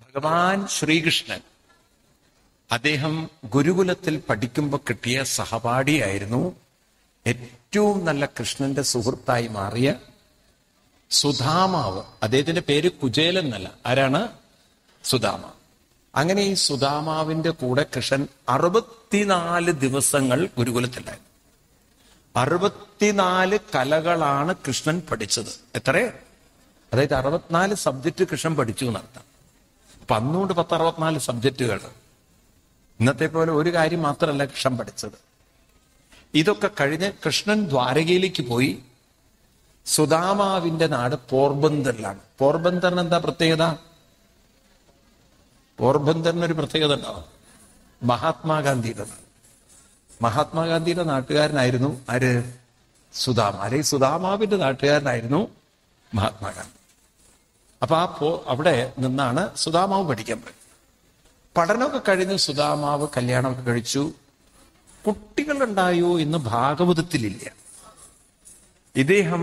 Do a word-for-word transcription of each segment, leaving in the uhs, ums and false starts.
ഭഗവാൻ ശ്രീകൃഷ്ണൻ അദ്ദേഹം ഗുരുകുലത്തിൽ പഠിക്കുമ്പോൾ കിട്ടിയ സഹപാഠിയായിരുന്നു ഏറ്റവും നല്ല കൃഷ്ണന്റെ സുഹൃത്തായി മാറിയ സുധാമാവ്. അദ്ദേഹത്തിന്റെ പേര് കുചേലൻ എന്നല്ല. ആരാണ്? സുധാമ. അങ്ങനെ ഈ സുധാമാവിന്റെ കൂടെ കൃഷ്ണൻ അറുപത്തിനാല് ദിവസങ്ങൾ ഗുരുകുലത്തിലായിരുന്നു. അറുപത്തിനാല് കലകളാണ് കൃഷ്ണൻ പഠിച്ചത്. എത്ര? അതായത് അറുപത്തിനാല് സബ്ജക്റ്റ് കൃഷ്ണൻ പഠിച്ചു എന്നർത്ഥം. അപ്പൊ അന്നുകൊണ്ട് പത്ത് അറുപത്തിനാല് സബ്ജക്റ്റുകൾ. ഇന്നത്തെ പോലെ ഒരു കാര്യം മാത്രമല്ല കൃഷ്ണൻ പഠിച്ചത്. ഇതൊക്കെ കഴിഞ്ഞ് കൃഷ്ണൻ ദ്വാരകയിലേക്ക് പോയി. സുധാമാവിന്റെ നാട് പോർബന്തറിലാണ്. പോർബന്തറിന് എന്താ പ്രത്യേകത? പോർബന്തറിനൊരു പ്രത്യേകത ഉണ്ടാവും. മഹാത്മാഗാന്ധിയുടെ നാട്. മഹാത്മാഗാന്ധിയുടെ നാട്ടുകാരനായിരുന്നു ആര്? സുധാമ. അല്ലെ സുധാമാവിന്റെ നാട്ടുകാരനായിരുന്നു മഹാത്മാഗാന്ധി. അപ്പൊ ആ പോ അവിടെ നിന്നാണ് സുധാമാവ് പഠിക്കാൻ പറ്റും. പഠനമൊക്കെ കഴിഞ്ഞ് സുധാമാവ് കല്യാണമൊക്കെ കഴിച്ചു. കുട്ടികളുണ്ടായോ എന്ന് ഭാഗവതത്തിലില്ല. ഇദ്ദേഹം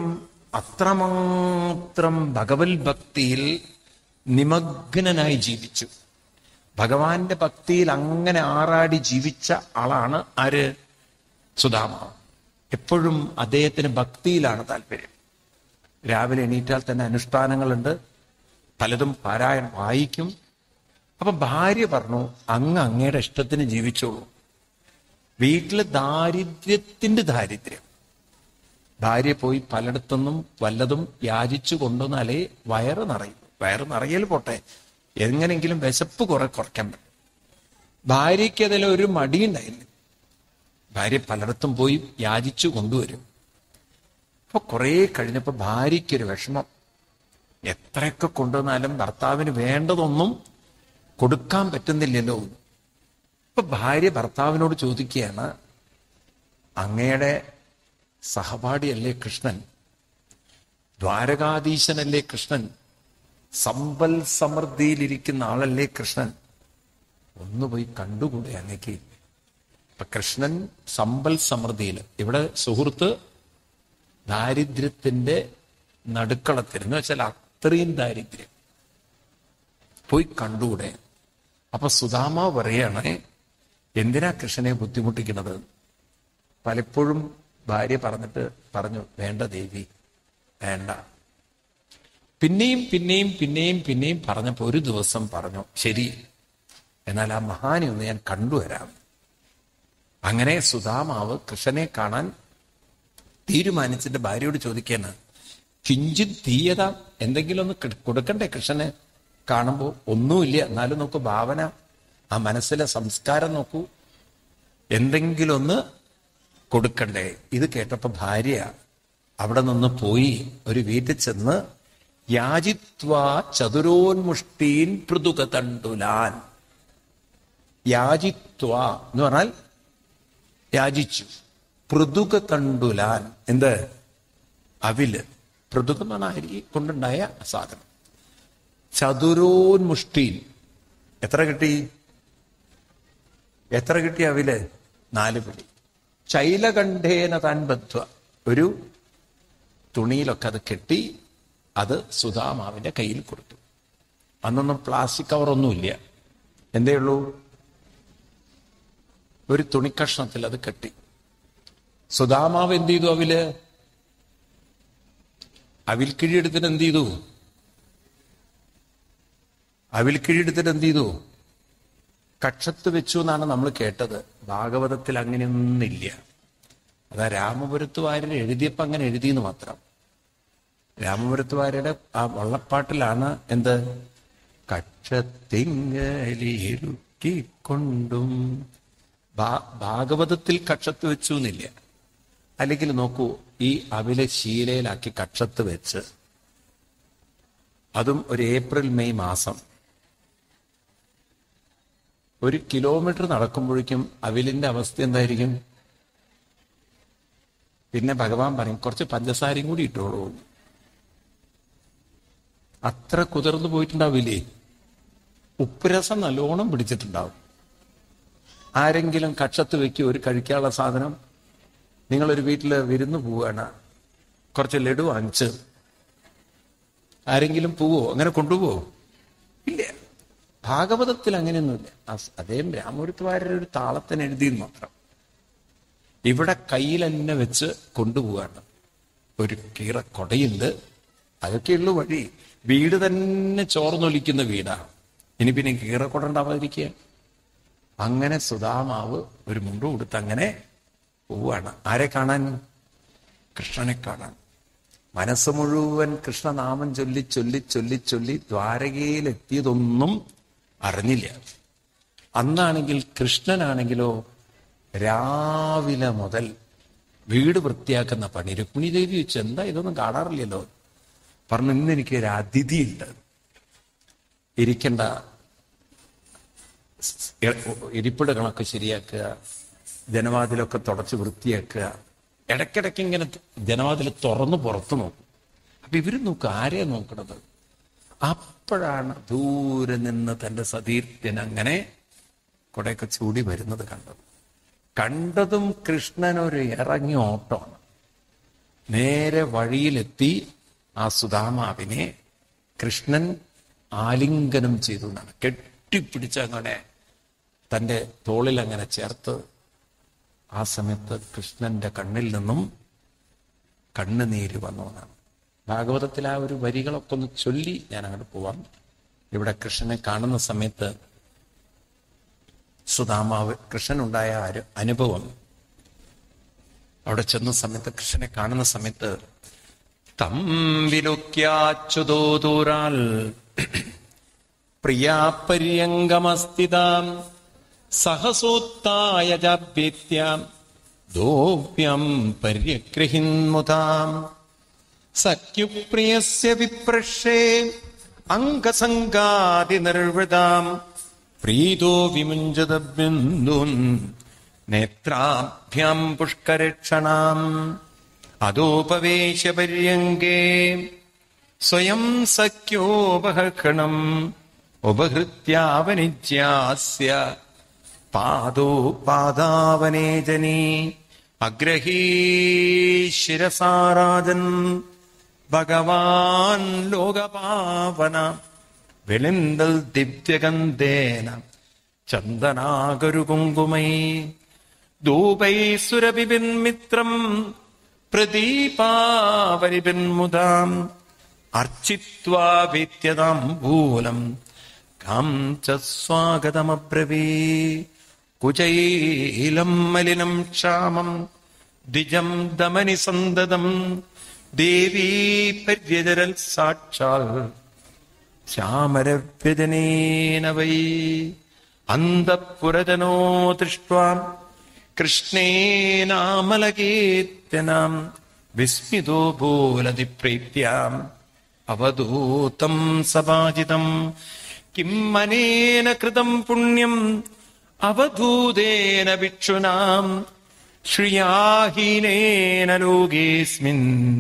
അത്രമാത്രം ഭഗവത് ഭക്തിയിൽ നിമഗ്നനായി ജീവിച്ചു. ഭഗവാന്റെ ഭക്തിയിൽ അങ്ങനെ ആറാടി ജീവിച്ച ആളാണ് ആര്? സുധാമാവ്. എപ്പോഴും അദ്ദേഹത്തിന് ഭക്തിയിലാണ് താല്പര്യം. രാവിലെ എണീറ്റാൽ തന്നെ അനുഷ്ഠാനങ്ങളുണ്ട്, പലതും പാരായണം വായിക്കും. അപ്പൊ ഭാര്യ പറഞ്ഞു, അങ്ങ് അങ്ങയുടെ ഇഷ്ടത്തിന് ജീവിച്ചോളൂ. വീട്ടില് ദാരിദ്ര്യത്തിന്റെ ദാരിദ്ര്യം. ഭാര്യ പോയി പലയിടത്തുനിന്നും വല്ലതും യാചിച്ചു കൊണ്ടുവന്നാലേ വയറ് നിറയും. വയറ് നിറയൽ പോട്ടെ, എങ്ങനെങ്കിലും വിശപ്പ് കുറെ കുറയ്ക്കാൻ പറ്റും. ഭാര്യയ്ക്ക് അതിൽ ഒരു മടിയുണ്ടായില്ല. ഭാര്യ പലയിടത്തും പോയി യാചിച്ചു കൊണ്ടുവരും. അപ്പൊ കുറെ കഴിഞ്ഞപ്പോ ഭാര്യയ്ക്കൊരു വിഷമം. എത്രയൊക്കെ കൊണ്ടുവന്നാലും ഭർത്താവിന് വേണ്ടതൊന്നും കൊടുക്കാൻ പറ്റുന്നില്ലല്ലോ. ഇപ്പൊ ഭാര്യ ഭർത്താവിനോട് ചോദിക്കുകയാണ്, അങ്ങയുടെ സഹപാഠിയല്ലേ കൃഷ്ണൻ? ദ്വാരകാധീശനല്ലേ കൃഷ്ണൻ? സമ്പൽ സമൃദ്ധിയിലിരിക്കുന്ന ആളല്ലേ കൃഷ്ണൻ? ഒന്നുപോയി കണ്ടുകൂടെ അങ്ങക്ക്? ഇപ്പൊ കൃഷ്ണൻ സമ്പൽ സമൃദ്ധിയിൽ, ഇവിടെ സുഹൃത്ത് ദാരിദ്ര്യത്തിന്റെ നടുക്കളത്തിൽ എന്ന് വെച്ചാൽ അത്രയും ദാരിദ്ര്യം. പോയി കണ്ടുകൂടെ? അപ്പൊ സുധാമ പറയാണ്, എന്തിനാ കൃഷ്ണനെ ബുദ്ധിമുട്ടിക്കുന്നത്? പലപ്പോഴും ഭാര്യ പറഞ്ഞിട്ട് പറഞ്ഞു, വേണ്ട ദേവി, വേണ്ട. പിന്നെയും പിന്നെയും പിന്നെയും പിന്നെയും പറഞ്ഞപ്പോ ഒരു ദിവസം പറഞ്ഞു, ശരി, എന്നാൽ ആ മഹാനെ ഒന്ന് ഞാൻ കണ്ടുവരാം. അങ്ങനെ സുധാമാവ് കൃഷ്ണനെ കാണാൻ തീരുമാനിച്ചിട്ട് ഭാര്യയോട് ചോദിക്കാണ്, കിഞ്ചിത് തീയത, എന്തെങ്കിലും ഒന്ന് കൊടുക്കണ്ടേ കൃഷ്ണന്? കാണുമ്പോൾ ഒന്നുമില്ല, എന്നാലും നോക്കൂ ഭാവന, ആ മനസ്സിലെ സംസ്കാരം നോക്കൂ, എന്തെങ്കിലും ഒന്ന് കൊടുക്കണ്ടേ? ഇത് കേട്ടപ്പോ ഭാര്യ അവിടെ നിന്ന് പോയി ഒരു വീട്ടിൽ ചെന്ന് യാചിത്വാ ചതുരോന്മുഷ്ടീൻ പൃഥുക തണ്ടുലാൻ. യാചിത്വാ എന്ന് പറഞ്ഞാൽ യാചിച്ചു. പൃഥുക തണ്ടുലാൻ എന്ത്? അവില്. പൃഥുകം എന്ന് പറഞ്ഞാൽ അരി കൊണ്ടുണ്ടായ സാധനം. ചതുരോന്മുഷ്ടീൻ എത്ര കിട്ടി? എത്ര കിട്ടി അവില്? നാല് പിടി. ശൈലകണ്ഠേന താൻ ബദ്ധ്വ, ഒരു തുണിയിലൊക്കെ അത് കെട്ടി അത് സുധാമാവിന്റെ കയ്യിൽ കൊടുത്തു. അന്നൊന്നും പ്ലാസ്റ്റിക് കവറൊന്നുമില്ല. എന്തേ ഉള്ളൂ? ഒരു തുണിക്കഷ്ണത്തിൽ അത് കെട്ടി. സുധാമാവ് എന്ത് ചെയ്തു? അവില് അവിൽക്കിഴി എടുത്തിട്ട് എന്ത് ചെയ്തു? അവിൽക്കിഴി എടുത്തിട്ട് എന്ത് ചെയ്തു? കക്ഷത്ത് വെച്ചു എന്നാണ് നമ്മൾ കേട്ടത്. ഭാഗവതത്തിൽ അങ്ങനെയൊന്നില്ല. അതാ രാമപുരത്ത് വാര്യർ എഴുതിയപ്പോ അങ്ങനെ എഴുതിയെന്ന് മാത്രം. രാമപുരത്ത് വാര്യരുടെ ആ വള്ളപ്പാട്ടിലാണ് എന്ത്? കക്ഷത്തിങ്ങലിരുക്കിക്കൊണ്ടും. ഭാഗവതത്തിൽ കക്ഷത്ത് വെച്ചു എന്നില്ല. അല്ലെങ്കിൽ നോക്കൂ, ഈ അവിലെ ശീലയിലാക്കി കക്ഷത്ത് വെച്ച്, അതും ഒരു ഏപ്രിൽ മെയ് മാസം, ഒരു കിലോമീറ്റർ നടക്കുമ്പോഴേക്കും അവിലിന്റെ അവസ്ഥ എന്തായിരിക്കും? പിന്നെ ഭഗവാൻ പറയും, കുറച്ച് പഞ്ചസാരയും കൂടി ഇട്ടോളൂ. അത്ര കുതിർന്നു പോയിട്ടുണ്ടാവില്ലേ? ഉപ്പുരസം നല്ലോണം പിടിച്ചിട്ടുണ്ടാവും. ആരെങ്കിലും കക്ഷത്ത് വെക്കുക ഒരു കഴിക്കാനുള്ള സാധനം. നിങ്ങളൊരു വീട്ടില് വിരുന്ന് പോവുകയാണ്, കുറച്ച് ലഡു വാങ്ങിച്ച്, ആരെങ്കിലും പോവോ? അങ്ങനെ കൊണ്ടുപോവോ? ഇല്ല. ഭാഗവതത്തിൽ അങ്ങനെയൊന്നുമില്ല. അദ്ദേഹം രാമൂർത്തി വാര്യർ ഒരു താളത്തിന് എഴുതിയെന്ന് മാത്രം. ഇവിടെ കയ്യിൽ തന്നെ വെച്ച് കൊണ്ടുപോവാണ്. ഒരു കീറ കൊടയുണ്ട്, അതൊക്കെയുള്ളൂ വഴി. വീട് തന്നെ ചോർന്നൊലിക്കുന്ന വീടാണ്. ഇനി പിന്നെ കീറക്കൊട ഉണ്ടാവാതിരിക്കുക. അങ്ങനെ സുധാമാവ് ഒരു മുണ്ടു കൊടുത്ത് അങ്ങനെ പോവാണ്. ആരെ കാണാൻ? കൃഷ്ണനെ കാണാൻ. മനസ്സ് മുഴുവൻ കൃഷ്ണനാമം ചൊല്ലി ചൊല്ലി ചൊല്ലി ചൊല്ലി ദ്വാരകയിലെത്തിയതൊന്നും അറിഞ്ഞില്ല. അന്നാണെങ്കിൽ കൃഷ്ണനാണെങ്കിലോ രാവിലെ മുതൽ വീട് വൃത്തിയാക്കുന്ന പണി. രുക്മിണി ദേവി വെച്ച് എന്താ ഇതൊന്നും കാണാറില്ലല്ലോ. പറഞ്ഞു, ഇന്ന് എനിക്ക് ഒരു അതിഥിയുണ്ട്, ഇരിക്കേണ്ട ഇരിപ്പിടങ്ങളൊക്കെ ശരിയാക്കുക, ജനവാതിലൊക്കെ തുടച്ച് വൃത്തിയാക്കുക. ഇടയ്ക്കിടയ്ക്ക് ഇങ്ങനെ ജനവാതിൽ തുറന്ന് പുറത്തു നോക്കും. അപ്പൊ ഇവര് നോക്കും, ആരെയാ നോക്കണത്? അപ്പോഴാണ് ദൂരെ നിന്ന് തന്റെ സതീർത്ഥ്യൻ അങ്ങനെ കുടെയൊക്കെ ചൂടി വരുന്നത് കണ്ടത്. കണ്ടതും കൃഷ്ണൻ ഒരു ഇറങ്ങി ഓട്ടമാണ്. നേരെ വഴിയിലെത്തി ആ സുധാമാവിനെ കൃഷ്ണൻ ആലിംഗനം ചെയ്തു എന്നാണ്. കെട്ടിപ്പിടിച്ച് അങ്ങനെ തൻ്റെ തോളിൽ അങ്ങനെ ചേർത്ത്. ആ സമയത്ത് കൃഷ്ണന്റെ കണ്ണിൽ നിന്നും കണ്ണുനീര് വന്നു എന്നാണ്. ഭാഗവതത്തിൽ ആ ഒരു വരികളൊക്കെ ഒന്ന് ചൊല്ലി ഞാൻ അങ്ങോട്ട് പോവാം. ഇവിടെ കൃഷ്ണനെ കാണുന്ന സമയത്ത് സുധാമാവ് കൃഷ്ണനുണ്ടായ ഒരു അനുഭവം, അവിടെ ചെന്ന സമയത്ത് കൃഷ്ണനെ കാണുന്ന സമയത്ത് തം വിലുക്യാച്യുതോദൂരാൽ പ്രിയാപര്യങ്കമസ്ഥിതാം സഹസോത്തായ ജാഭ്യേത്യാം ദോഭ്യം പര്യഗ്രഹിന്മുതാം സഖ്യുപ്രിയസ്യ വിപ്രക്ഷേ അംഗസംഗാതി നിർവൃതാം പ്രീതോ വിമുഞ്ചത ബിന്ദുൻ നേത്രാഭ്യാം പുഷ്കരക്ഷണാം അദോപവേശ പര്യങ്കേ സ്വയം സഖ്യോപഹർഷണം ഉപഹൃത്യാവനിജ്യാസ്യ പാദോ പാദാവനേജനീ അഗ്രഹീ ശിരസാരാജൻ ഭഗവാൻ ലോകപാവന വെളിന്തൽ ദിവ്യഗന്ധേന ചന്ദനാഗരുകുങ്കുമൈ ധൂപൈ സുരഭിബിന്മിത്രം പ്രദീപാവരിബിന്മുദാം അർച്ചിത്വാ വേത്യതാംബൂലം കാം ച സ്വാഗതമബ്രവീ കുചൈലം മലിനം ക്ഷാമം ദ്വിജം ദമനി സന്തതം ദേവീ പര്യജരൽ സാക്ഷാൽ ശ്യാമരവ്യജനേന വൈ അന്തഃപുരജനോ ദൃഷ്ട്വാ കൃഷ്ണേനാമലകേത്യനാം വിസ്മിതോ ഭൂലതി പ്രീത്യാം അവധൂതം സഭാജിതം കിം മനേന കൃതം പുണ്യം അവധൂതേന ഭിക്ഷുനാം ശ്രിയാഹീനേന ലോകേസ്മിൻ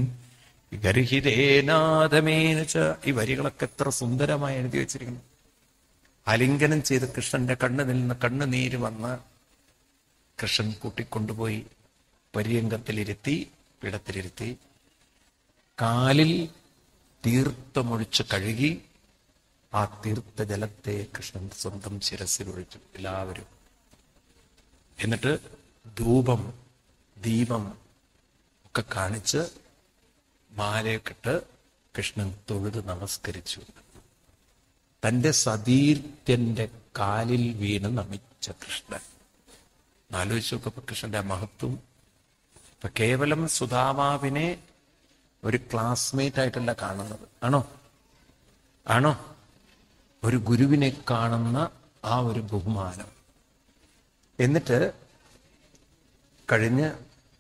ഗർഹിതേനാഥമേന ച. ഈ വരികളൊക്കെ എത്ര സുന്ദരമായി എഴുതി വെച്ചിരിക്കുന്നു. ആലിംഗനം ചെയ്ത് കൃഷ്ണന്റെ കണ്ണിൽ നിന്ന് കണ്ണുനീര് വന്ന് കൃഷ്ണൻ കൂട്ടിക്കൊണ്ടുപോയി പര്യങ്കത്തിലിരുത്തി, പീഠത്തിലിരുത്തി, കാലിൽ തീർത്ഥമൊഴിച്ച് കഴുകി. ആ തീർത്ഥ ജലത്തെ കൃഷ്ണൻ സ്വന്തം ശിരസിൽ ഒഴിച്ചു എല്ലാവരും. എന്നിട്ട് ധൂപം ദീപം ഒക്കെ കാണിച്ച് മാലയൊക്കെട്ട് കൃഷ്ണൻ തൊഴുത് നമസ്കരിച്ചു. തന്റെ സതീർത്ഥ്യന്റെ കാലിൽ വീണ് നമിച്ച കൃഷ്ണൻ. ആലോചിച്ച് നോക്കപ്പോ കൃഷ്ണന്റെ മഹത്വം. ഇപ്പൊ കേവലം സുധാമാവിനെ ഒരു ക്ലാസ്മേറ്റ് ആയിട്ടല്ല കാണുന്നത്. ആണോ ആണോ ഒരു ഗുരുവിനെ കാണുന്ന ആ ഒരു ബഹുമാനം. എന്നിട്ട് കഴിഞ്ഞ്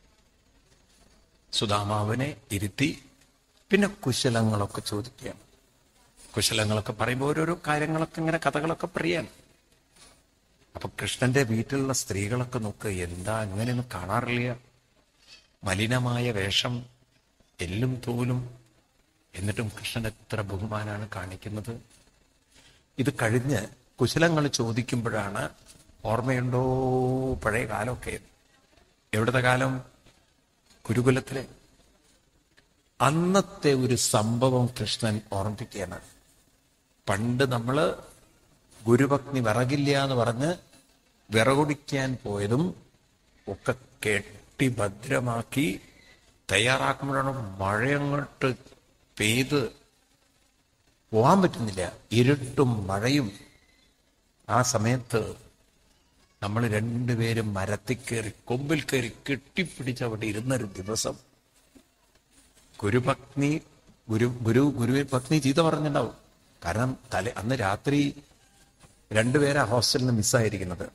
സുധാമാവിനെ ഇരുത്തി പിന്നെ കുശലങ്ങളൊക്കെ ചോദിക്കുകയാണ്. കുശലങ്ങളൊക്കെ പറയുമ്പോൾ ഓരോരോ കാര്യങ്ങളൊക്കെ ഇങ്ങനെ കഥകളൊക്കെ പറയാൻ. അപ്പൊ കൃഷ്ണന്റെ വീട്ടിലുള്ള സ്ത്രീകളൊക്കെ നോക്ക്, എന്താ അങ്ങനെയൊന്നും കാണാറില്ല, മലിനമായ വേഷം, എല്ലും തോലും, എന്നിട്ടും കൃഷ്ണൻ എത്ര ബഹുമാനാണ് കാണിക്കുന്നത്. ഇത് കഴിഞ്ഞ് കുശലങ്ങൾ ചോദിക്കുമ്പോഴാണ് ഓർമ്മയുണ്ടോ പഴയ കാലമൊക്കെ. എവിടുത്തെ കാലം? ഗുരുകുലത്തിലെ. അന്നത്തെ ഒരു സംഭവം കൃഷ്ണൻ ഓർമ്മിപ്പിക്കുകയാണ്. പണ്ട് നമ്മള് ഗുരുപത്നി വിറകില്ല എന്ന് പറഞ്ഞ് വിറകൊടിക്കാൻ പോയതും ഒക്കെ കെട്ടി ഭദ്രമാക്കി തയ്യാറാക്കുമ്പോഴാണ് മഴയങ്ങോട്ട് പെയ്ത് പോകാൻ പറ്റുന്നില്ല. ഇരുട്ടും മഴയും. ആ സമയത്ത് നമ്മൾ രണ്ടുപേരും മരത്തിൽ കയറി കൊമ്പിൽ കയറി കെട്ടിപ്പിടിച്ച് അവിടെ ഇരുന്നൊരു ദിവസം ഗുരുപത്നി ഗുരു ഗുരു ഗുരുവെ പത്നി ചീത്ത പറഞ്ഞിട്ടുണ്ടാവും. കാരണം തല അന്ന് രാത്രി രണ്ടുപേരാ ഹോസ്റ്റലിൽ നിന്ന് മിസ്സായിരിക്കുന്നത്.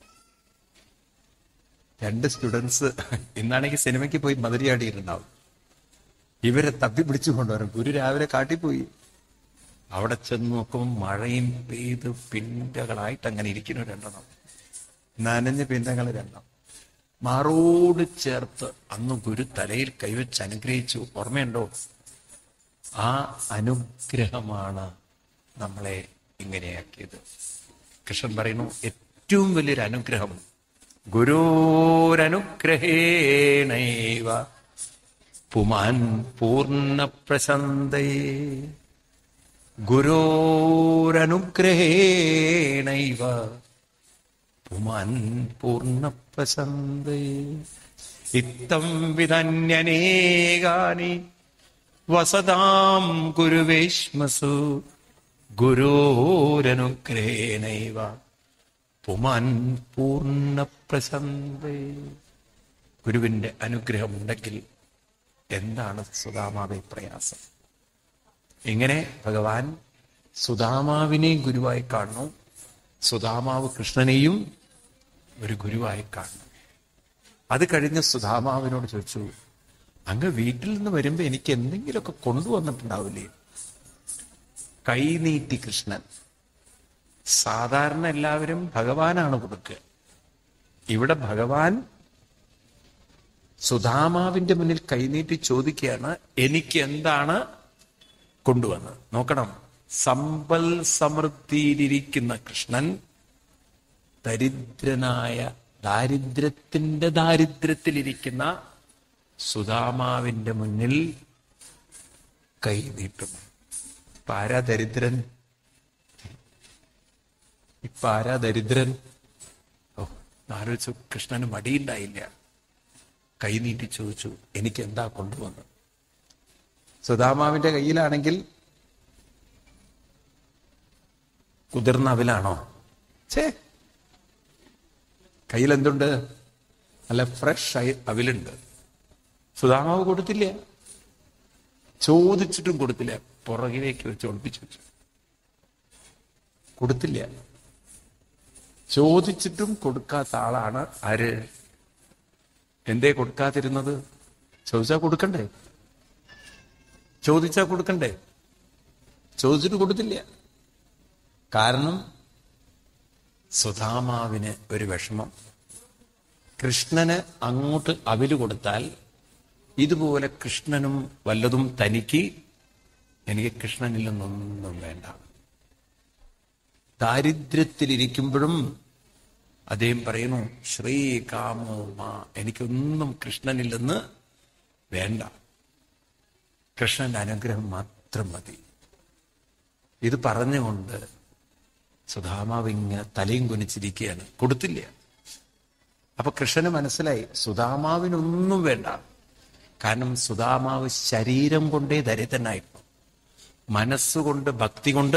രണ്ട് സ്റ്റുഡൻസ് ഇന്നാണെങ്കിൽ സിനിമയ്ക്ക് പോയി മതിരിയാടിയിട്ടുണ്ടാവും. ഇവരെ തപ്പി പിടിച്ചു കൊണ്ടുവരും. ഗുരു രാവിലെ കാട്ടിപ്പോയി. അവിടെ ചെന്ന് നോക്കുമ്പോൾ മഴയും പെയ്ത് പിണ്ടകളായിട്ട് അങ്ങനെ ഇരിക്കുന്നു. രണ്ടെണ്ണം നനഞ്ഞ് പിണ്ടകൾ രണ്ടെണ്ണം മാറോട് ചേർത്ത് അന്ന് ഗുരു തലയിൽ കൈവച്ച് അനുഗ്രഹിച്ചു. ഓർമ്മയുണ്ടോ? ആ അനുഗ്രഹമാണ് നമ്മളെ ഇങ്ങനെയാക്കിയത്. കൃഷ്ണൻ പറയുന്നു, ഏറ്റവും വലിയൊരു അനുഗ്രഹം ഗുരോരനുഗ്രഹേണൈവ പുമാൻ പൂർണ്ണ പ്രശന്തയേ. ഗുരോരനുഗ്രഹേണൈവ പുമാൻ പൂർണ്ണ പ്രശന്തയേ. ഇത്തം വിധന്യനേകാനി വസതാം ഗുരുവേശ്മസു ഗുരോരനുഗ്രഹേണൈവ പുമാൻ പൂർണ്ണ പ്രശന്തേ. ഗുരുവിന്റെ അനുഗ്രഹമുണ്ടെങ്കിൽ എന്താണ് സുദാമാവെ പ്രയാസം? ഇങ്ങനെ ഭഗവാൻ സുദാമാവിനെയും ഗുരുവായി കാണുന്നു, സുദാമാവ് കൃഷ്ണനെയും ഒരു ഗുരുവായി കാണുന്നു. അത് കഴിഞ്ഞ് സുദാമാവിനോട് ചോദിച്ചു, അങ്ങ് വീട്ടിൽ നിന്ന് വരുമ്പോ എനിക്ക് എന്തെങ്കിലുമൊക്കെ കൊണ്ടുവന്നിട്ടുണ്ടാവില്ലേ? കൈ നീട്ടി കൃഷ്ണൻ. സാധാരണ എല്ലാവരും ഭഗവാനാണ് കൊടുക്കുക. ഇവിടെ ഭഗവാൻ സുദാമാവിന്റെ മുന്നിൽ കൈനീട്ടി ചോദിക്കുകയാണ്, എനിക്ക് എന്താണ് കൊണ്ടുവന്നത്? നോക്കണം, സമ്പൽ സമൃദ്ധിയിലിരിക്കുന്ന കൃഷ്ണൻ ദരിദ്രനായ ദാരിദ്ര്യത്തിന്റെ ദാരിദ്ര്യത്തിലിരിക്കുന്ന സുദാമാവിന്റെ മുന്നിൽ കൈ നീട്ടും. ഇപ്പൊ ആരാ ദരിദ്രൻ? ഇപ്പൊ ആരാ ദരിദ്രൻ? ഓ, ആലോചിച്ചു. കൃഷ്ണന് മടിയുണ്ടായില്ല. കൈ നീട്ടി ചോദിച്ചു, എനിക്ക് എന്താ കൊണ്ടുവന്നത്? സുദാമാവിന്റെ കയ്യിലാണെങ്കിൽ കുതിർന്ന അവിലാണോ? ഛേ, കയ്യിൽ എന്തുണ്ട്? നല്ല ഫ്രഷ് അവിലുണ്ട്. സുദാമാവ് കൊടുത്തില്ല. ചോദിച്ചിട്ടും കൊടുത്തില്ല. പുറകിലേക്ക് വെച്ച് ഒളിപ്പിച്ചു വെച്ചു. കൊടുത്തില്ല. ചോദിച്ചിട്ടും കൊടുക്കാത്ത ആളാണ് ആര്? എന്തേ കൊടുക്കാതിരുന്നത്? ചോദിച്ചാ കൊടുക്കണ്ടേ? ചോദിച്ചാ കൊടുക്കണ്ടേ? ചോദിച്ചിട്ട് കൊടുത്തില്ല. കാരണം സുദാമാവിന് ഒരു വിഷമം. കൃഷ്ണന് അങ്ങോട്ട് അവില് കൊടുത്താൽ ഇതുപോലെ കൃഷ്ണനും വല്ലതും തനിക്ക്, എനിക്ക് കൃഷ്ണനിൽ നിന്നൊന്നും വേണ്ട. ദാരിദ്ര്യത്തിലിരിക്കുമ്പോഴും അദ്ദേഹം പറയുന്നു, ശ്രീകാമോ മാ, എനിക്കൊന്നും കൃഷ്ണനിൽ നിന്ന് വേണ്ട, കൃഷ്ണന്റെ അനുഗ്രഹം മാത്രം മതി. ഇത് പറഞ്ഞുകൊണ്ട് സുദാമാവ് ഇങ്ങനെ തലയും കുനിച്ചിരിക്കുകയാണ്. കൊടുത്തില്ല. അപ്പൊ കൃഷ്ണന് മനസ്സിലായി സുദാമാവിനൊന്നും വേണ്ട. കാരണം സുദാമാവ് ശരീരം കൊണ്ടേ ദരിദ്രനായിരുന്നു, മനസ്സുകൊണ്ട് ഭക്തി കൊണ്ട്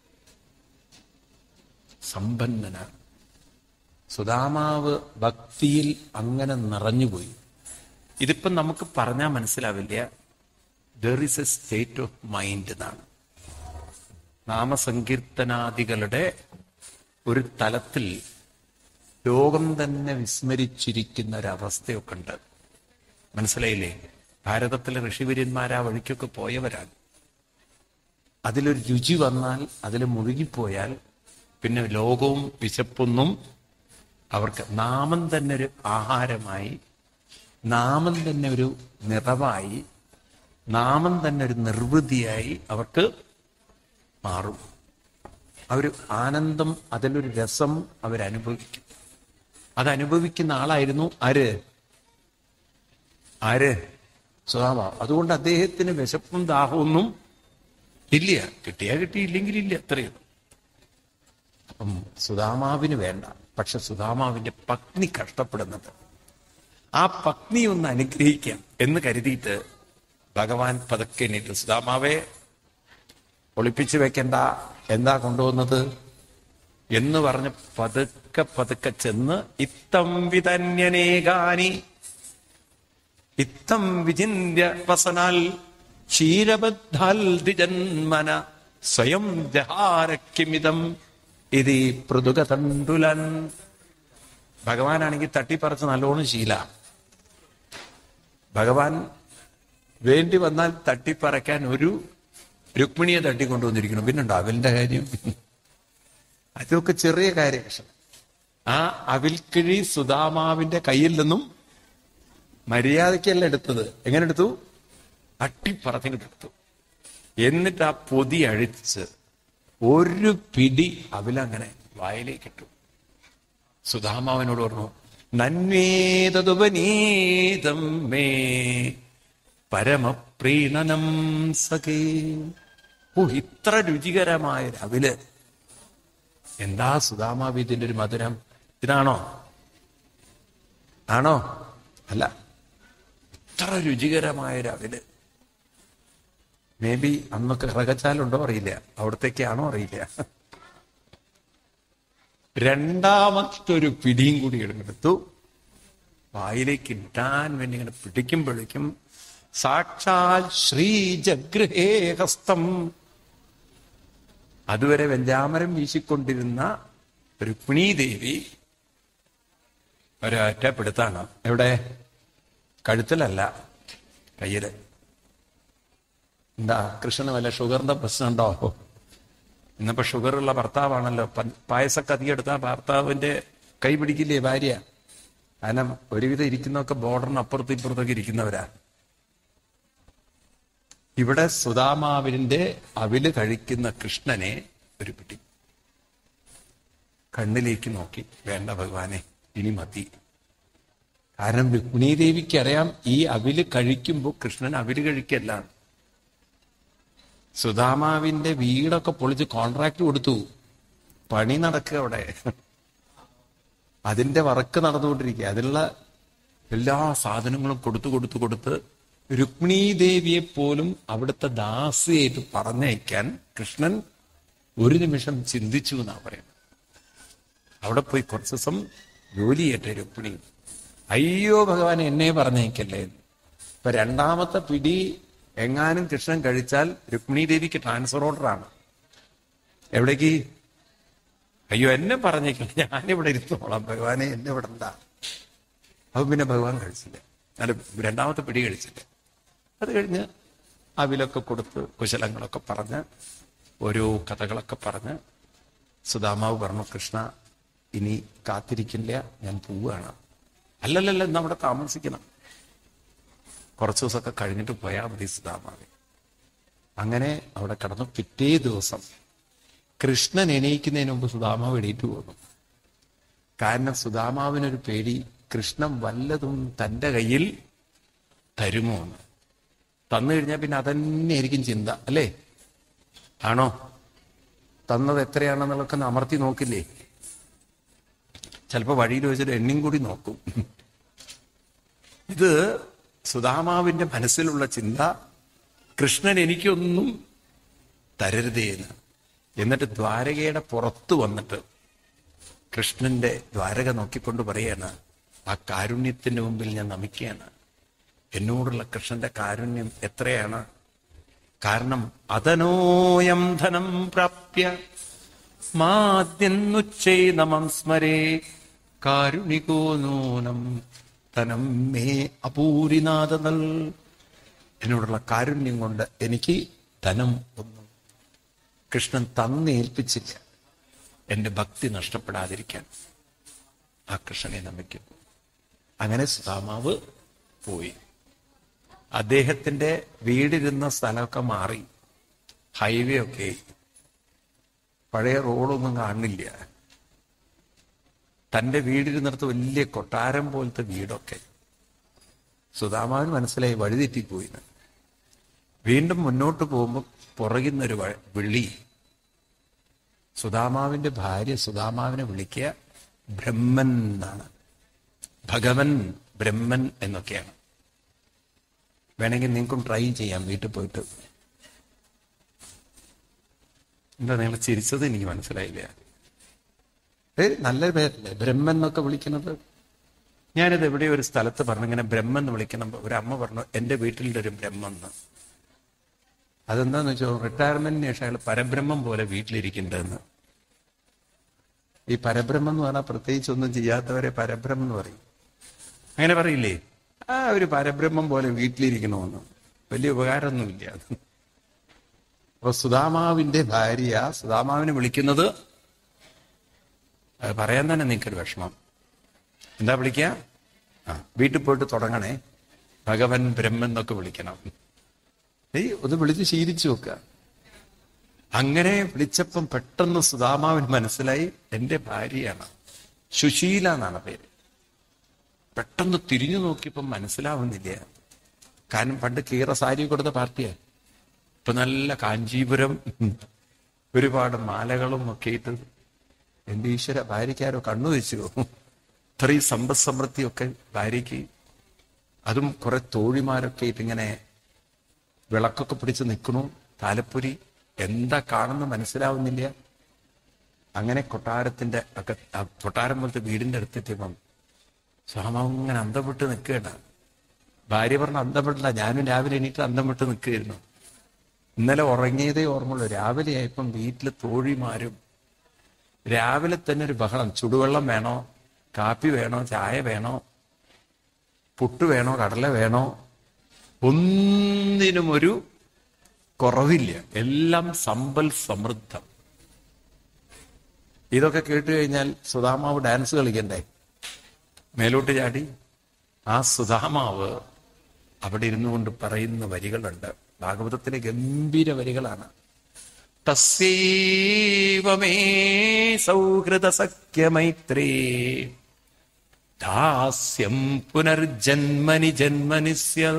സമ്പന്നനാണ്. സുദാമാവ് ഭക്തിയിൽ അങ്ങനെ നിറഞ്ഞുപോയി. ഇതിപ്പം നമുക്ക് പറഞ്ഞാൽ മനസ്സിലാവില്ല. There is a state of mind എന്നാണ്. നാമസങ്കീർത്തനാദികളുടെ ഒരു തലത്തിൽ ലോകം തന്നെ വിസ്മരിച്ചിരിക്കുന്ന ഒരവസ്ഥയൊക്കെ ഉണ്ട്. മനസ്സിലായില്ലേ? ഭാരതത്തിലെ ഋഷിവര്യന്മാരാ വഴിക്കൊക്കെ പോയവരാണ്. അതിലൊരു രുചി വന്നാൽ, അതിൽ മുഴുകിപ്പോയാൽ പിന്നെ ലോകവും വിശപ്പൊന്നും അവർക്ക്, നാമം തന്നെ ഒരു ആഹാരമായി, നാമം തന്നെ ഒരു നിറവായി, നാമം തന്നെ ഒരു നിർവൃതിയായി അവർക്ക് മാറും. അവർ ആനന്ദം, അതിലൊരു രസം അവരനുഭവിക്കും. അതനുഭവിക്കുന്ന ആളായിരുന്നു ആര്? ആര്? സുദാമാവ്. അതുകൊണ്ട് അദ്ദേഹത്തിന് വിശപ്പും ദാഹമൊന്നും ഇല്ല. കിട്ടിയാ കിട്ടി, ഇല്ലെങ്കിൽ ഇല്ല, അത്രയും. അപ്പം സുധാമാവിന് വേണ്ട, പക്ഷെ സുധാമാവിന്റെ പത്നി കഷ്ടപ്പെടുന്നത്. ആ പത്നി ഒന്ന് അനുഗ്രഹിക്കാം എന്ന് കരുതിയിട്ട് ഭഗവാൻ പതുക്കെ എണീറ്റ്, സുധാമാവെ ഒളിപ്പിച്ചു വെക്കണ്ട, എന്താ കൊണ്ടുവന്നത് എന്ന് പറഞ്ഞ് പതുക്കെ പതുക്കെ ചെന്ന് ഇത്തം വിതന്യനേകാനി ഇത്തം വിചിന്യ വസനാൽ ക്ഷീരബദ്ധാൽ ദ്വിജന്മന സ്വയം ജഹാരക്കിമിതം ഇതി പൃഥുകതണ്ടുലൻ. ഭഗവാനാണെങ്കിൽ തട്ടിപ്പറച്ച് നല്ലോണം ശീല. ഭഗവാൻ വേണ്ടി വന്നാൽ തട്ടിപ്പറയ്ക്കാൻ ഒരു രുക്മിണിയെ തട്ടിക്കൊണ്ടുവന്നിരിക്കണം. പിന്നുണ്ടോ അവലിന്റെ കാര്യം? അതൊക്കെ ചെറിയ കാര്യം. ആ അവിൽക്കിഴി സുധാമാവിന്റെ കയ്യിൽ നിന്നും മര്യാദയ്ക്കല്ല എടുത്തത്. എങ്ങനെ എടുത്തു? തട്ടിപ്പറത്തിനെടുത്തു. എന്നിട്ട് ആ പൊതി അഴിച്ച് ഒരു പിടി അവിലങ്ങനെ വായിലേക്ക് ഇട്ടു. സുധാമാവനോട് പറഞ്ഞു, നന്വേതതുപനീതം മേ പരമപ്രീണനം സഖേ. ഓ, ഇത്ര രുചികരമായ അവില്! എന്താ സുധാമാവ് ഇതിന്റെ ഒരു മധുരം! ഇതാണോ? ആണോ? അല്ല, ഇത്ര രുചികരമായ അവില്. മേ ബി അന്നൊക്കെ ഇറകച്ചാലുണ്ടോ അറിയില്ല, അവിടത്തേക്കാണോ അറിയില്ല. രണ്ടാമത്തൊരു പിടിയും കൂടി എടുത്തു വായിലേക്ക് ഇട്ടാൻ വേണ്ടി ഇങ്ങനെ പിടിക്കുമ്പോഴേക്കും സാക്ഷാൽ ശ്രീ ജഗൃഹേ ഹസ്തം. അതുവരെ വെഞ്ചാമരം വീശിക്കൊണ്ടിരുന്ന രുക്മിണീദേവി ഒരൊറ്റ പിടുത്താണ്. എവിടെ? കഴുത്തിലല്ല, കയ്യില്. എന്താ കൃഷ്ണന് വല്ല ഷുഗറിന്റെ പ്രശ്നമുണ്ടോ? ഇന്നിപ്പോ ഷുഗറുള്ള ഭർത്താവാണല്ലോ. പായസൊക്കെ അധികം എടുത്താൽ ഭർത്താവിന്റെ കൈ പിടിക്കില്ലേ ഭാര്യ? കാരണം ഒരുവിധം ഇരിക്കുന്നൊക്കെ ബോർഡറിന് അപ്പുറത്തും ഇപ്പുറത്തൊക്കെ ഇരിക്കുന്നവരാ. ഇവിടെ സുധാമാവിന്റെ അവില് കഴിക്കുന്ന കൃഷ്ണനെ ഒരു പിടി കണ്ണിലേക്ക് നോക്കി, വേണ്ട ഭഗവാനെ, ഇനി മതി. കാരണം രുക്മിണീദേവിക്ക് അറിയാം ഈ അവില് കഴിക്കുമ്പോൾ കൃഷ്ണൻ അവില് കഴിക്കല്ല. സുധാമാവിന്റെ വീടൊക്കെ പൊളിച്ച് കോൺട്രാക്ട് കൊടുത്തു, പണി നടക്കുക അവിടെ. അതിന്റെ വർക്ക് നടന്നുകൊണ്ടിരിക്കുക. അതിലുള്ള എല്ലാ സാധനങ്ങളും കൊടുത്തു കൊടുത്തു കൊടുത്ത് രുക്മിണീദേവിയെ പോലും അവിടുത്തെ ദാസിയായിട്ട് പറഞ്ഞയക്കാൻ കൃഷ്ണൻ ഒരു നിമിഷം ചിന്തിച്ചു എന്നാ പറയുന്നത്. അവിടെ പോയി കുറച്ച് ദിവസം ജോലി ചെയ്യട്ടെ രുക്മിണി. അയ്യോ ഭഗവാൻ, എന്നെ പറഞ്ഞേക്കല്ലേ. ഇപ്പൊ രണ്ടാമത്തെ പിടി എങ്ങാനും കൃഷ്ണൻ കഴിച്ചാൽ രുക്മിണീദേവിക്ക് ട്രാൻസ്ഫർ ഓർഡറാണ്. എവിടേക്ക്? അയ്യോ എന്നെ പറഞ്ഞേക്കില്ല, ഞാനിവിടെ ഇരുത്തോളാം ഭഗവാനെ, എന്നെ ഇവിടെ എന്താ. അപ്പൊ പിന്നെ ഭഗവാൻ കഴിച്ചില്ല, അല്ല രണ്ടാമത്തെ പിടി കഴിച്ചില്ല. അത് കഴിഞ്ഞ് അവിലൊക്കെ കൊടുത്ത് കുശലങ്ങളൊക്കെ പറഞ്ഞ് ഓരോ കഥകളൊക്കെ പറഞ്ഞ് സുധാമാവ് പറഞ്ഞു, കൃഷ്ണ ഇനി കാത്തിരിക്കില്ല, ഞാൻ പോവുകയാണ്. അല്ലല്ലല്ല, ഇന്ന് അവിടെ താമസിക്കണം, കുറച്ച് ദിവസമൊക്കെ കഴിഞ്ഞിട്ട് പോയാൽ മതി സുധാമാവ്. അങ്ങനെ അവിടെ കിടന്നു. പിറ്റേ ദിവസം കൃഷ്ണൻ എണീക്കുന്നതിന് മുമ്പ് സുധാമാവ് എണീറ്റ് പോകുന്നു. കാരണം സുധാമാവിനൊരു പേടി, കൃഷ്ണൻ വല്ലതും തൻ്റെ കയ്യിൽ തരുമോ എന്ന്. തന്നു കഴിഞ്ഞാൽ പിന്നെ അതന്നെയായിരിക്കും ചിന്ത, അല്ലേ? ആണോ? തന്നത് എത്രയാണെന്നുള്ളതൊക്കെ ഒന്ന് അമർത്തി നോക്കില്ലേ? ചിലപ്പോൾ വഴിയിൽ വെച്ചിട്ട് എണ്ണിയും കൂടി നോക്കും. ഇത് സുധാമാവിന്റെ മനസ്സിലുള്ള ചിന്ത, കൃഷ്ണൻ എനിക്കൊന്നും തരരുതേ എന്ന്. എന്നിട്ട് ദ്വാരകയുടെ പുറത്തു വന്നിട്ട് കൃഷ്ണന്റെ ദ്വാരക നോക്കിക്കൊണ്ട് പറയാണ്, ആ കാരുണ്യത്തിന്റെ മുമ്പിൽ ഞാൻ നമിക്കുകയാണ്. എന്നോടുള്ള കൃഷ്ണന്റെ കാരുണ്യം എത്രയാണ്! കാരണം അതനോയം ധനം പ്രാപ്യ മാദ്യന്നുച്ചൈ നമം സ്മരേ കാരുണികോ നൂനം ധനം മേ അപൂരിനാഥനൽ. എന്നോടുള്ള കാരുണ്യം കൊണ്ട് എനിക്ക് ധനം ഒന്നും കൃഷ്ണൻ തന്നേൽപ്പിച്ചില്ല. എന്റെ ഭക്തി നഷ്ടപ്പെടാതിരിക്കാൻ ആ കൃഷ്ണനെ നമിക്കും. അങ്ങനെ സുധാമാവ് പോയി. അദ്ദേഹത്തിന്റെ വീടിരുന്ന സ്ഥലമൊക്കെ മാറി, ഹൈവേ ഒക്കെ, പഴയ റോഡൊന്നും കാണുന്നില്ല. തന്റെ വീടിരുന്നിടത്ത് വലിയ കൊട്ടാരം പോലത്തെ വീടൊക്കെ. സുധാമാവിന് മനസ്സിലായി വഴിതെറ്റിപ്പോയിന്ന്. വീണ്ടും മുന്നോട്ട് പോകുമ്പോൾ പുറകിന്നൊരു വിളി, സുദാമാവിന്റെ ഭാര്യ സുദാമാവിനെ വിളിക്കുക ബ്രഹ്മൻ എന്നാണ്. ഭഗവൻ, ബ്രഹ്മൻ എന്നൊക്കെയാണ്. വേണമെങ്കിൽ നിങ്ങൾക്കും ട്രൈ ചെയ്യാം വീട്ടിൽ പോയിട്ട്. എന്താ നിങ്ങൾ ചിരിച്ചത്? എനിക്ക് മനസ്സിലായില്ല. ഏ നല്ല പേരല്ലേ ബ്രഹ്മൻ എന്നൊക്കെ വിളിക്കുന്നത്? ഞാനിത് എവിടെ ഒരു സ്ഥലത്ത് പറഞ്ഞു ഇങ്ങനെ ബ്രഹ്മൻ എന്ന് വിളിക്കണം. ഒരു അമ്മ പറഞ്ഞു എൻ്റെ വീട്ടിലുള്ള ഒരു ബ്രഹ്മൻ എന്ന്. അതെന്താന്ന് വെച്ചാൽ റിട്ടയർമെന്റിന് ശേഷം അയാൾ പരബ്രഹ്മം പോലെ വീട്ടിലിരിക്കേണ്ടതെന്ന്. ഈ പരബ്രഹ്മം എന്ന് പറഞ്ഞാൽ പ്രത്യേകിച്ച് ഒന്നും ചെയ്യാത്തവരെ പരബ്രഹ്മം എന്ന് പറയും. അങ്ങനെ പറയില്ലേ? ആ ഒരു പരബ്രഹ്മം പോലെ വീട്ടിലിരിക്കണമെന്ന്. വലിയ ഉപകാരമൊന്നുമില്ല അത്. അപ്പൊ സുദാമാവിന്റെ ഭാര്യ സുദാമാവിനെ വിളിക്കുന്നത്, അത് പറയാൻ തന്നെ നിനക്കൊരു വിഷമം. എന്താ വിളിക്കുക? ആ വീട്ടിൽ പോയിട്ട് തുടങ്ങണേ, ഭഗവൻ ബ്രഹ്മൻ എന്നൊക്കെ വിളിക്കണം. ഏയ് ഒന്ന് വിളിച്ച് ശീലിച്ചു നോക്കുക. അങ്ങനെ വിളിച്ചപ്പം പെട്ടെന്ന് സുദാമാവിന് മനസ്സിലായി എന്റെ ഭാര്യയാണ്. സുശീല എന്നാണ് പേര്. പെട്ടെന്ന് തിരിഞ്ഞു നോക്കിയപ്പം മനസ്സിലാവുന്നില്ല. കാരണം പണ്ട് കീറ സാരി കൊടുത്ത പാർട്ടിയാണ്. ഇപ്പൊ നല്ല കാഞ്ചീപുരം, ഒരുപാട് മാലകളും ഒക്കെ ഇട്ട്. എന്റെ ഈശ്വര, ഭാര്യയ്ക്കാരോ കണ്ണു വെച്ചു. ഇത്രയും സമ്പദ് സമൃദ്ധിയൊക്കെ ഭാര്യയ്ക്ക്. അതും കുറെ തോഴിമാരൊക്കെ ഇട്ട് ഇങ്ങനെ വിളക്കൊക്കെ പിടിച്ച് നിൽക്കണു. താലപ്പൊരി എന്താ കാണുന്ന മനസ്സിലാവുന്നില്ല. അങ്ങനെ കൊട്ടാരത്തിന്റെ ഒക്കെ കൊട്ടാരം പോലത്തെ വീടിന്റെ അടുത്തെത്തിയപ്പം സ്വാമാവ് ഇങ്ങനെ അന്തം വിട്ട് നിൽക്കുകയാണ്. ഭാര്യ പറഞ്ഞ അന്തം വിട്ടില്ല. ഞാനും രാവിലെ എണീറ്റ് അന്തം വിട്ട് നിൽക്കുകയായിരുന്നു. ഇന്നലെ ഉറങ്ങിയതേ ഓർമ്മയുള്ളൂ. രാവിലെ ആയപ്പം വീട്ടില് തോഴിമാരും രാവിലെ തന്നെ ഒരു ബഹളം. ചുടുവെള്ളം വേണോ, കാപ്പി വേണോ, ചായ വേണോ, പുട്ട് വേണോ, കടല വേണോ, ഒന്നിനും ഒരു കുറവില്ല. എല്ലാം സമ്പൽ സമൃദ്ധം. ഇതൊക്കെ കേട്ട് കഴിഞ്ഞാൽ സുദാമാവ് ഡാൻസ് കളിക്കണ്ടേ? മേലോട്ട് ചാടി. ആ സുദാമാവ് അവിടെ ഇരുന്നു കൊണ്ട് പറയുന്ന വരികളുണ്ട്. ഭാഗവതത്തിലെ ഗംഭീര വരികളാണ്. തസ്യൈവമേ സൗഹൃദ സഖ്യ മൈത്രേ ദാസ്യം പുനർജന്മനി ജന്മനി സ്യാൽ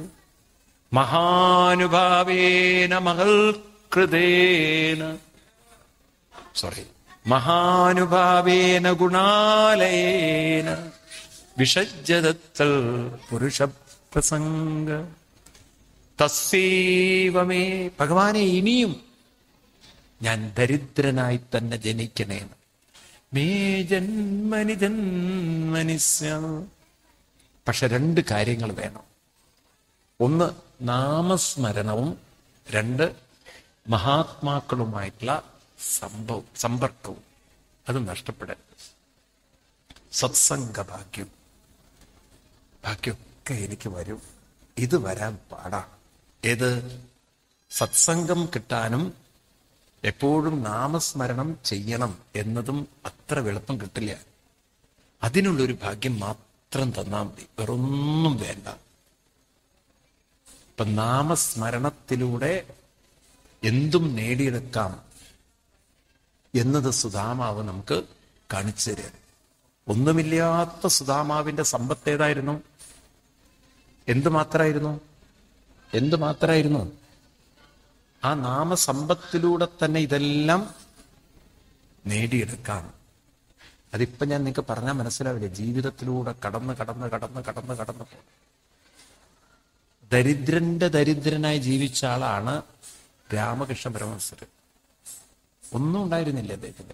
മഹാനുഭാവേന മഹൽ കൃതേന സോറി മഹാനുഭാവേന ഗുണാലയേന വിഷജ്ജതത്തൽ പുരുഷ പ്രസംഗ തസ്സൈവമേ. ഭഗവാനെ, ഇനിയും ഞാൻ ദരിദ്രനായി തന്നെ ജനിക്കണേന്ന്. മേ ജന്മനി ജന്മനി സ്യാൽ. പക്ഷെ രണ്ട് കാര്യങ്ങൾ വേണം. ഒന്ന് നാമസ്മരണവും, രണ്ട് മഹാത്മാക്കളുമായിട്ടുള്ള സംഭവം സമ്പർക്കവും. അത് നഷ്ടപ്പെടരുത്. സത്സംഗ ഭാഗ്യം ഭാഗ്യമൊക്കെ എനിക്ക് വരും. ഇത് വരാൻ പാടാണ്. ഏത്? സത്സംഗം കിട്ടാനും എപ്പോഴും നാമസ്മരണം ചെയ്യണം എന്നതും അത്ര എളുപ്പം കിട്ടില്ല. അതിനുള്ളൊരു ഭാഗ്യം മാത്രം തന്നാൽ മതി, വേറൊന്നും വേണ്ട. ഇപ്പൊ നാമസ്മരണത്തിലൂടെ എന്തും നേടിയെടുക്കാം എന്നത് സുദാമാവ് നമുക്ക് കാണിച്ചു തരാം. ഒന്നുമില്ലാത്ത സുദാമാവിന്റെ സമ്പത്ത് ഏതായിരുന്നു? എന്തു മാത്രമായിരുന്നു? എന്തു മാത്രമായിരുന്നു? ആ നാമസമ്പത്തിലൂടെ തന്നെ ഇതെല്ലാം നേടിയെടുക്കാം. അതിപ്പോ ഞാൻ നിങ്ങൾക്ക് പറഞ്ഞാൽ മനസ്സിലാവില്ലേ. ജീവിതത്തിലൂടെ കടന്ന് കടന്ന് കടന്ന് കടന്ന് കടന്ന് പോ. ദരിദ്രന്റെ ദരിദ്രനായി ജീവിച്ച ആളാണ് രാമകൃഷ്ണ പരമഹംസർ. ഒന്നും ഉണ്ടായിരുന്നില്ല അദ്ദേഹത്തിന്.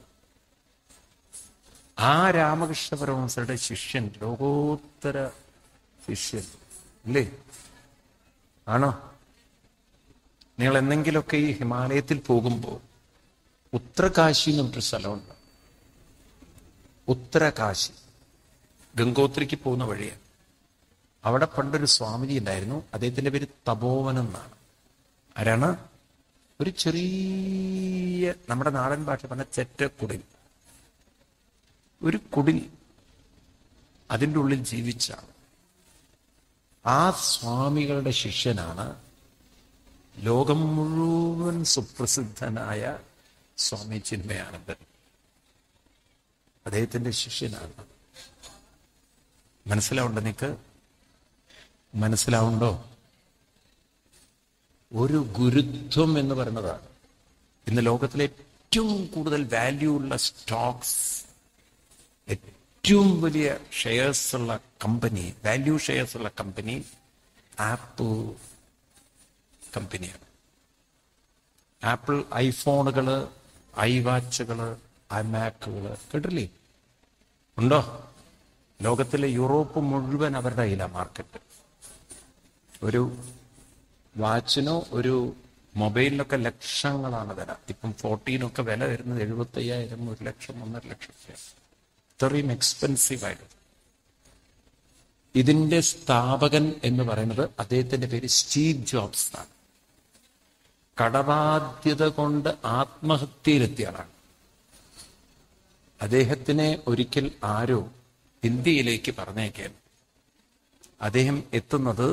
ആ രാമകൃഷ്ണ പരമഹംസരുടെ ശിഷ്യൻ, ലോകോത്തര ശിഷ്യൻ അല്ലേ? ആണോ? നിങ്ങൾ എന്തെങ്കിലുമൊക്കെ ഈ ഹിമാലയത്തിൽ പോകുമ്പോൾ ഉത്തരകാശി എന്ന് പറഞ്ഞൊരു സ്ഥലമുണ്ട്. ഉത്തരകാശി ഗംഗോത്രിക്ക് പോകുന്ന വഴിയാണ്. അവിടെ പണ്ടൊരു സ്വാമിജി ഉണ്ടായിരുന്നു. അദ്ദേഹത്തിന്റെ പേര് തപോവനം എന്നാണ്. ആരാണ്? ഒരു ചെറിയ, നമ്മുടെ നാടൻ ഭാഷ പറഞ്ഞ ചെറ്റക്കുടിൽ, ഒരു കുടിൽ, അതിൻ്റെ ഉള്ളിൽ ജീവിച്ച ആ സ്വാമികളുടെ ശിഷ്യനാണ് ലോകം മുഴുവൻ സുപ്രസിദ്ധനായ സ്വാമി ചിന്മയാനന്ദൻ. അദ്ദേഹത്തിന്റെ ശിഷ്യനാണ്. മനസ്സിലാവുണ്ടോ? നിനക്ക് മനസ്സിലാവുണ്ടോ? ഒരു ഗുരുത്വം എന്ന് പറയുന്നതാണ് ഇന്ന് ലോകത്തിലെ ഏറ്റവും കൂടുതൽ വാല്യൂ ഉള്ള സ്റ്റോക്സ്, ഏറ്റവും വലിയ ഷെയർസ് ഉള്ള കമ്പനി, വാല്യൂ ഷെയർസ് ഉള്ള കമ്പനി ആപ്പിൾ കമ്പനിയാണ്. ആപ്പിൾ ഐഫോണുകള്, ഐ വാച്ചുകള്, ഐമാക്കുകള് കേട്ടില്ലേ? ഉണ്ടോ? ലോകത്തിലെ യൂറോപ്പ് മുഴുവൻ അവരുടെ കയ്യിലാണ് മാർക്കറ്റ്. ഒരു വാച്ചിനോ ഒരു മൊബൈലിനൊക്കെ ലക്ഷങ്ങളാണ് വില. ഇപ്പം ഫോർട്ടീനൊക്കെ വില വരുന്നത് എഴുപത്തി അയ്യായിരം, ഒരു ലക്ഷം, ഒന്നര ലക്ഷം. ഇത്രയും എക്സ്പെൻസീവ് ആയിട്ട്. ഇതിന്റെ സ്ഥാപകൻ എന്ന് പറയുന്നത് അദ്ദേഹത്തിന്റെ പേര് സ്റ്റീവ് ജോബ്സ് ആണ്. കടബാധ്യത കൊണ്ട് ആത്മഹത്യയിലെത്തിയ ആളാണ്. അദ്ദേഹത്തിനെ ഒരിക്കൽ ആരോ ഇന്ത്യയിലേക്ക് പറഞ്ഞേക്കാൻ, അദ്ദേഹം എത്തുന്നത്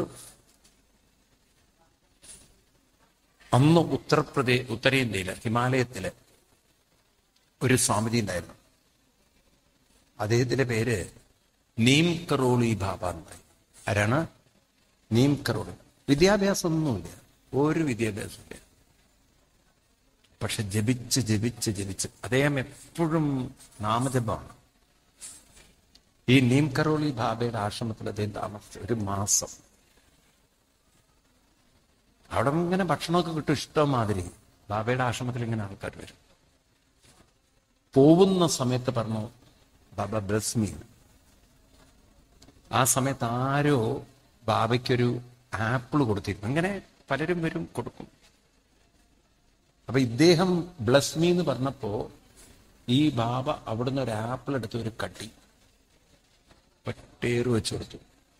അന്ന് ഉത്തർപ്രദേശ് ഉത്തരേന്ത്യയിലെ ഹിമാലയത്തിലെ ഒരു സ്വാമിജി ഉണ്ടായിരുന്നു. അദ്ദേഹത്തിന്റെ പേര് നീം കറോളി ബാബ എന്നായി. ആരാണ്? നീം കറോളി. വിദ്യാഭ്യാസമൊന്നുമില്ല, ഒരു വിദ്യാഭ്യാസമില്ല. പക്ഷെ ജപിച്ച് ജപിച്ച് ജപിച്ച് അദ്ദേഹം എപ്പോഴും നാമജപമാണ്. ഈ നീം കറോളി ബാബയുടെ ആശ്രമത്തിൽ അദ്ദേഹം താമസിച്ച ഒരു മാസം. അവിടെ ഇങ്ങനെ ഭക്ഷണമൊക്കെ കിട്ടും ഇഷ്ടമാതിരി. ബാബയുടെ ആശ്രമത്തിൽ ഇങ്ങനെ ആൾക്കാർ വരും. പോകുന്ന സമയത്ത് പറഞ്ഞു, ബാബ ബ്ലെസ് മീ. ആ സമയത്ത് ആരോ ബാബയ്ക്കൊരു ആപ്പിൾ കൊടുത്തിരുന്നു. അങ്ങനെ പലരും വരും, കൊടുക്കും. അപ്പൊ ഇദ്ദേഹം ബ്ലെസ് മീ എന്ന് പറഞ്ഞപ്പോ ഈ ബാബ അവിടുന്ന് ഒരു ആപ്പിൾ എടുത്ത് ഒരു കട്ടി പട്ടേറ് വെച്ച് കൊടുത്തു.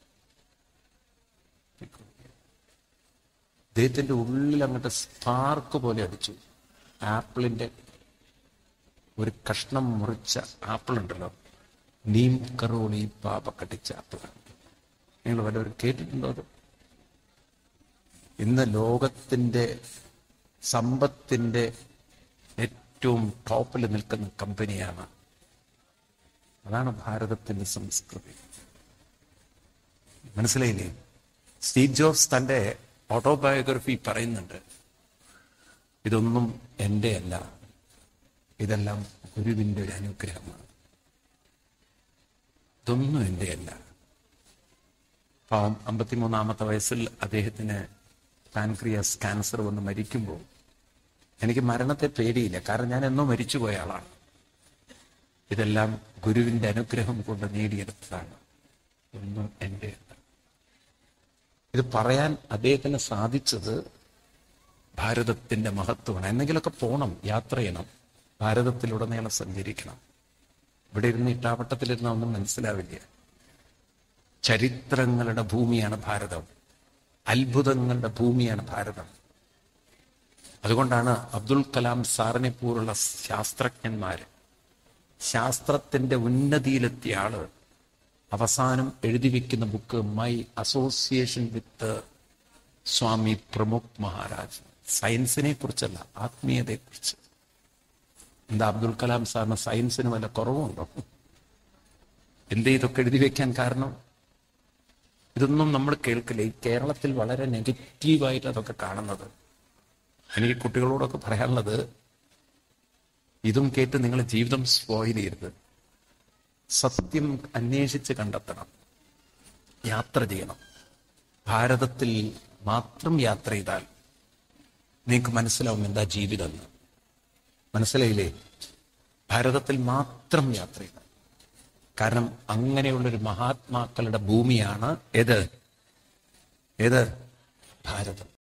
അദ്ദേഹത്തിന്റെ ഉള്ളിൽ അങ്ങോട്ട് സ്പാർക്ക് പോലെ അടിച്ചു. ആപ്പിളിന്റെ ഒരു കഷ്ണം മുറിച്ച ആപ്പിൾ ഉണ്ടല്ലോ, നീം കറോളി ബാബ കടിച്ച ആപ്പിൾ. നിങ്ങൾ വല്ലവരും കേട്ടിട്ടുണ്ടോ അത്? ഇന്ന് ലോകത്തിന്റെ സമ്പത്തിന്റെ ഏറ്റവും ടോപ്പിൽ നിൽക്കുന്ന കമ്പനിയാണ്. അതാണ് ഭാരതത്തിന്റെ സംസ്കൃതി. മനസ്സിലായില്ലേ? സ്റ്റീവ് ജോബ്സ് തന്റെ ഓട്ടോബയോഗ്രഫി പറയുന്നുണ്ട്, ഇതൊന്നും എൻ്റെ അല്ല, ഇതെല്ലാം ഗുരുവിന്റെ ഒരു അനുഗ്രഹമാണ്. ഇതൊന്നും എൻ്റെ അല്ല. പാവം അമ്പത്തിമൂന്നാമത്തെ വയസ്സിൽ അദ്ദേഹത്തിന് പാൻക്രിയാസ് ക്യാൻസർ വന്ന് മരിക്കുമ്പോൾ എനിക്ക് മരണത്തെ പേടിയില്ല, കാരണം ഞാൻ എന്നോ മരിച്ചുപോയ ആളാണ്. ഇതെല്ലാം ഗുരുവിന്റെ അനുഗ്രഹം കൊണ്ട് നേടിയെടുത്തതാണ്, ഒന്നും എൻ്റെ അല്ല. ഇത് പറയാൻ അദ്ദേഹത്തിന് സാധിച്ചത് ഭാരതത്തിന്റെ മഹത്വമാണ്. എന്തെങ്കിലുമൊക്കെ പോകണം, യാത്ര ചെയ്യണം, ഭാരതത്തിലുടനീളം സഞ്ചരിക്കണം. ഇവിടെ ഇരുന്ന് ഇട്ടാവട്ടത്തിലിരുന്ന ഒന്നും മനസ്സിലാവില്ല. ചരിത്രങ്ങളുടെ ഭൂമിയാണ് ഭാരതം, അത്ഭുതങ്ങളുടെ ഭൂമിയാണ് ഭാരതം. അതുകൊണ്ടാണ് അബ്ദുൽ കലാം സാറിനെ പോലുള്ള ശാസ്ത്രജ്ഞന്മാര്, ശാസ്ത്രത്തിന്റെ ഉന്നതിയിലെത്തിയ ആള് അവസാനം എഴുതി വെക്കുന്ന book my association with Swami Pramukh Maharaj. സയൻസിനെ കുറിച്ചല്ല, ആത്മീയതയെ കുറിച്ച്. എന്താ അബ്ദുൽ കലാം സാറിന് സയൻസിന് വല്ല കുറവുണ്ടോ? എന്തേ ഇതൊക്കെ എഴുതി വെക്കാൻ കാരണം? ഇതൊന്നും നമ്മൾ കേൾക്കില്ല. ഈ കേരളത്തിൽ വളരെ നെഗറ്റീവായിട്ട് അതൊക്കെ കാണുന്നത്. എനിക്ക് കുട്ടികളോടൊക്കെ പറയാനുള്ളത്, ഇതും കേട്ട് നിങ്ങളുടെ ജീവിതം സ്പോയിൽ ചെയ്യരുത്. സത്യം അന്വേഷിച്ച് കണ്ടെത്തണം, യാത്ര ചെയ്യണം. ഭാരതത്തിൽ മാത്രം യാത്ര ചെയ്താൽ നിങ്ങൾക്ക് മനസ്സിലാവും എന്താ ജീവിതം എന്ന്. മനസ്സിലായില്ലേ? ഭാരതത്തിൽ മാത്രം യാത്ര ചെയ്യണം. കാരണം അങ്ങനെയുള്ളൊരു മഹാത്മാക്കളുടെ ഭൂമിയാണ് ഏത് ഏത് ഭാരതം.